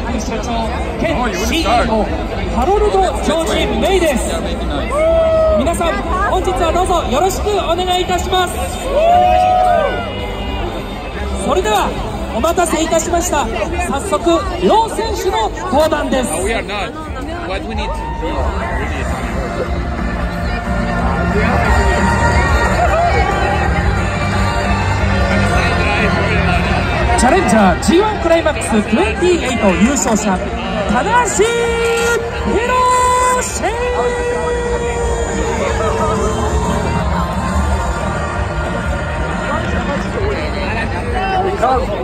副社長兼 CEO ハロルド・ジョージ・メイです。皆さん本日はどうぞよろしくお願いいたします。それではお待たせいたしました。早速両選手の登壇です。チャレンジャー G1 クライマックス28優勝者棚橋宏。